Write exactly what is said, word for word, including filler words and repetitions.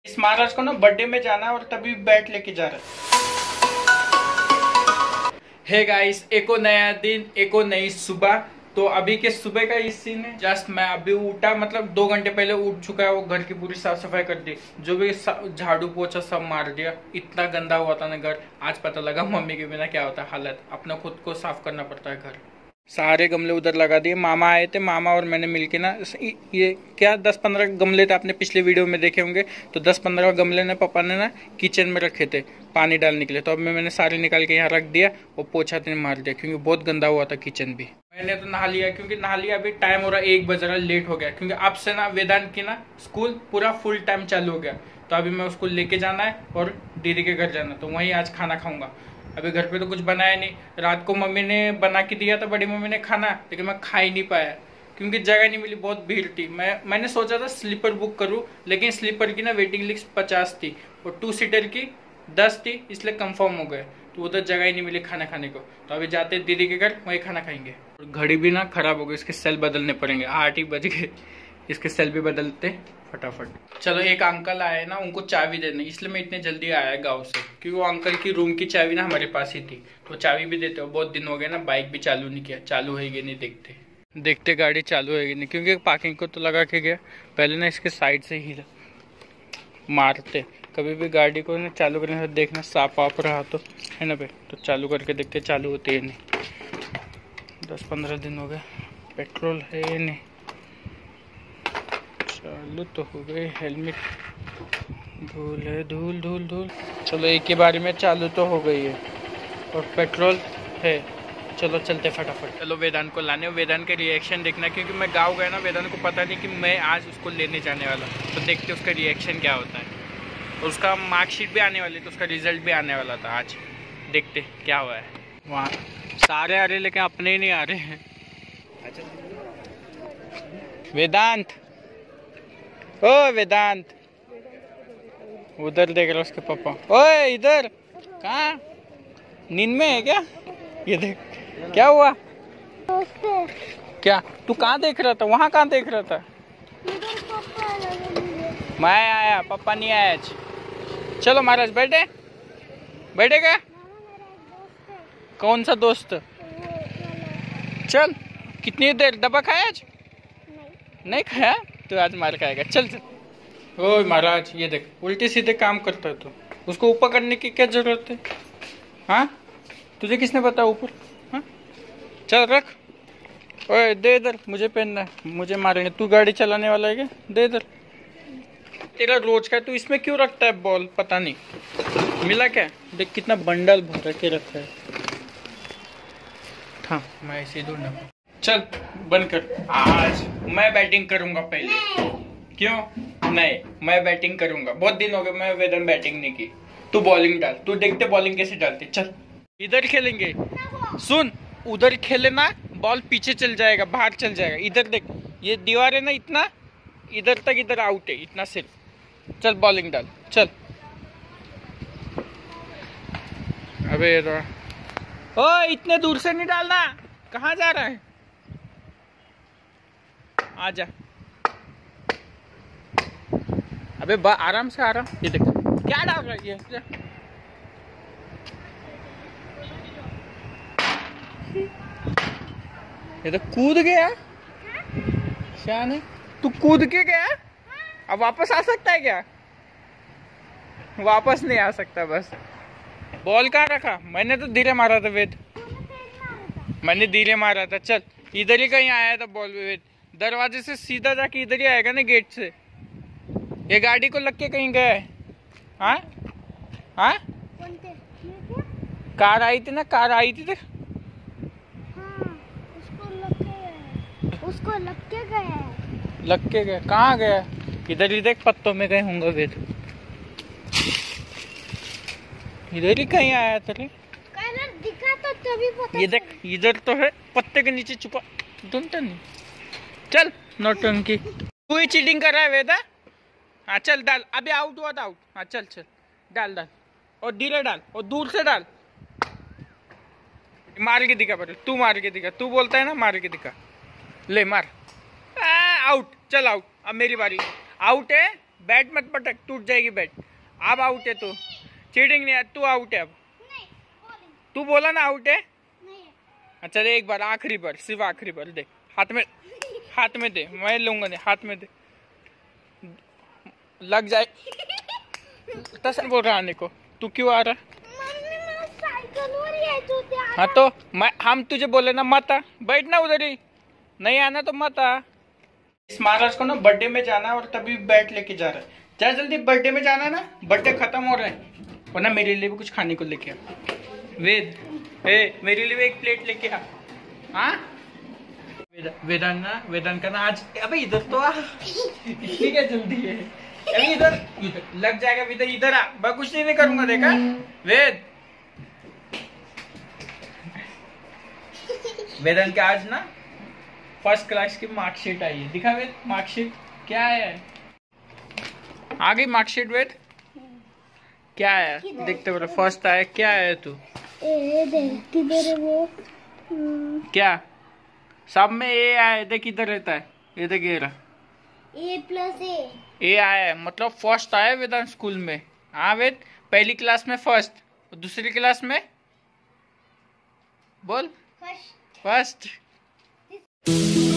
इस महाराज को ना बर्थडे में जाना है और तभी बैट लेके जा रहा है। हे गाइस, एको नया दिन, एको नई सुबह। तो अभी के सुबह का इस सीन है। जस्ट मैं अभी उठा, मतलब दो घंटे पहले उठ चुका है। वो घर की पूरी साफ सफाई कर दी, जो भी झाड़ू पोछा सब मार दिया। इतना गंदा हुआ था ना घर। आज पता लगा मम्मी के बिना क्या होता है हालत। अपना खुद को साफ करना पड़ता है घर। सारे गमले उधर लगा दिए। मामा आए थे, मामा और मैंने मिलके ना ये क्या दस पंद्रह गमले थे, आपने पिछले वीडियो में देखे होंगे। तो दस पंद्रह गमले ने पापा ने ना किचन में रखे थे पानी डालने के लिए। तो अब मैं मैंने सारे निकाल के यहाँ रख दिया और पोछा ने मार दिया, क्योंकि बहुत गंदा हुआ था किचन भी। मैंने तो नहा लिया, क्योंकि नहा लिया। अभी टाइम हो रहा है एक बज रहा, लेट हो गया। क्योंकि अब से ना वेदांत की ना स्कूल पूरा फुल टाइम चालू हो गया। तो अभी मैं उसको लेके जाना है और दीदी के घर जाना। तो वहीं आज खाना खाऊंगा। अभी घर पे तो कुछ बनाया नहीं। रात को मम्मी ने बना के दिया था, बड़ी मम्मी ने खाना, लेकिन मैं खा ही नहीं पाया क्योंकि जगह नहीं मिली। बहुत भीड़ थी। मैं मैंने सोचा था स्लीपर बुक करूं, लेकिन स्लीपर की ना वेटिंग लिस्ट पचास थी और टू सीटर की दस थी, इसलिए कंफर्म हो गए। तो उधर जगह ही नहीं मिली खाना खाने को। तो अभी जाते दीदी के घर, वहीं खाना खाएंगे। और घड़ी भी ना खराब हो गई, इसके सेल बदलने पड़ेंगे। आठ ही बज गए, इसके सेल भी बदलते फटाफट। चलो, एक अंकल आए ना, उनको चाबी देने, इसलिए मैं इतने जल्दी आया गांव से। क्योंकि वो अंकल की रूम की चाबी ना हमारे पास ही थी, तो चाबी भी देते हो। बहुत दिन हो गए ना, बाइक भी चालू नहीं किया। चालू होगी नहीं, देखते देखते गाड़ी चालू होगी नहीं, क्योंकि पार्किंग को तो लगा के गया। पहले ना इसके साइड से ही मारते। कभी भी गाड़ी को ना चालू करने से देखना साफ वाप रहा तो है ना भाई, तो चालू करके देखते। चालू होती है नहीं। दस पंद्रह दिन हो गए, पेट्रोल है नहीं। चालू तो हो गई। हेलमेट धूल है, धूल धूल धूल। चलो, एक के बारे में चालू तो हो गई है और पेट्रोल है। चलो चलते फटाफट। चलो वेदांत को लाने। वेदांत का रिएक्शन देखना, क्योंकि मैं गांव गया ना, वेदांत को पता नहीं कि मैं आज उसको लेने जाने वाला। तो देखते उसका रिएक्शन क्या होता है। और उसका मार्कशीट भी आने वाली, तो उसका रिजल्ट भी आने वाला था आज। देखते क्या हुआ है। वहाँ सारे आ रहे, लेकिन अपने ही नहीं आ रहे हैं। वेदांत, ओ वेदांत, उधर देख रहा उसके पापा। ओए इधर कहाँ, नींद में है क्या? ये देख क्या हुआ। क्या तू कहाँ देख रहा था? वहाँ कहाँ देख रहा था? मैं आया, पापा नहीं आया आज। चलो महाराज, बैठे बैठेगा। कौन सा दोस्त? चल, कितनी देर दबा खाया आज? नहीं, नहीं खाया तो आज मार खाएगा। चल चल। ओ महाराज, ये देख उल्टे सीधे काम करता है तो उसको ऊपर करने की क्या जरूरत है? हाँ, तुझे किसने बताया ऊपर? हाँ, चल रख। ओए दे इधर, मुझे पहनना है, मुझे मारेंगे। तू गाड़ी चलाने वाला है क्या? दे इधर। तेरा रोज का तू इसमें क्यों रखता है बॉल? पता नहीं मिला क्या? देख कितना बंडल भर के रखा है। हाँ, मैं ऐसे ढूंढना। चल बंद कर। आज मैं बैटिंग करूंगा पहले। क्यों नहीं? मैं बैटिंग करूंगा। बहुत दिन हो गए मैं वेदन बैटिंग नहीं की। तू बॉलिंग डाल, तू देखते बॉलिंग कैसे डालते। चल इधर खेलेंगे। सुन, उधर खेले ना, बॉल पीछे चल जाएगा, बाहर चल जाएगा। इधर देख, ये दीवार है ना, इतना इधर तक, इधर आउट है, इतना सिर्फ। चल बॉलिंग डाल, चल। अबे ओ, इतने दूर से नहीं डालना। कहाँ जा रहा है? आजा। अबे आराम से, आराम। ये देख क्या डाल रहा है ये। ये तो कूद गया। शान है, तू कूद के गया। अब वापस आ सकता है क्या? वापस नहीं आ सकता। बस बॉल कहाँ रखा? मैंने तो धीरे मारा था वेद, मैंने धीरे मारा था। चल, इधर ही कहीं आया था बॉल। वेद दरवाजे से सीधा जाके इधर ही आएगा ना, गेट से। ये गाड़ी को लग के कहीं गया है? हाँ हाँ, कार आई थी ना, कार आई थी। देख उसको लग के गया। लग के गया? कहाँ गया? इधर ही देख, पत्तों में गए होंगे वेद। इधर ही कहीं आया तेरे। कलर दिखा तो तभी पता। ये देख, इधर तो है, पत्ते के नीचे छुपा। ढूंढता नहीं। चल नौटंकी, तू ही चीटिंग कर रहा है वेदा। हाँ चल डाल। अभी आउट हुआ था, आउट। हाँ चल चल, डाल डाल, और धीरे डाल, और दूर से डाल। मार के दिखा पर, तू मार के दिखा। तू बोलता है ना, मार के दिखा। ले मार। आउट। चल आउट। अब मेरी बारी। आउट है, बैट मत पटक, टूट जाएगी बैट। अब आउट है तू, चीटिंग नहीं है, तू आउट है अब। नहीं bowling, तू बोला ना आउट है। नहीं अच्छा दे एक बार, आखिरी बार, सिर्फ आखिरी बार दे, हाथ में, हाथ में दे, मैं लूंगा, दे हाथ में दे, लग जाए। तस बोल रहा आने को, तू क्यों आ रहा? मम्मी मैं साइकिल हो रही है तो क्या? हाँ तो मैं, हम तुझे बोले ना मत आ, बैठना उधर ही, नहीं आना तो मत आ। इस महाराज को ना बर्थडे में जाना और तभी बैट लेके जा रहा है। जा जल्दी, बर्थडे में जाना ना, बर्थडे खत्म हो रहा है, वरना मेरे लिए भी कुछ खाने को लेके आ। वेद, ए मेरे लिए भी एक प्लेट लेके आ। हाँ वेदांत ना, वेदांत का ना आज, अबे इधर तो आ, ठीक है जल्दी है, अभी इधर, इधर लग जाएगा, इधर इधर आ, मैं कुछ नहीं करूंगा, देखा वेद। वेदांत के आज ना फर्स्ट क्लास की मार्कशीट आई है, दिखा वेद मार्कशीट क्या है, आ गई मार्कशीट वेद, क्या है देखते बोलो, फर्स्ट आया, क्या है तू, ए देख किधर है वो? हम्म, क्या सब में ए आया, देख किधर रहता है, ये देख ये रहा, ए प्लस ए। ए आया है, मतलब फर्स्ट आया वेदांत स्कूल में। हाँ वेद, पहली क्लास में फर्स्ट, दूसरी क्लास में बोल फर्स्ट। फर्स्ट।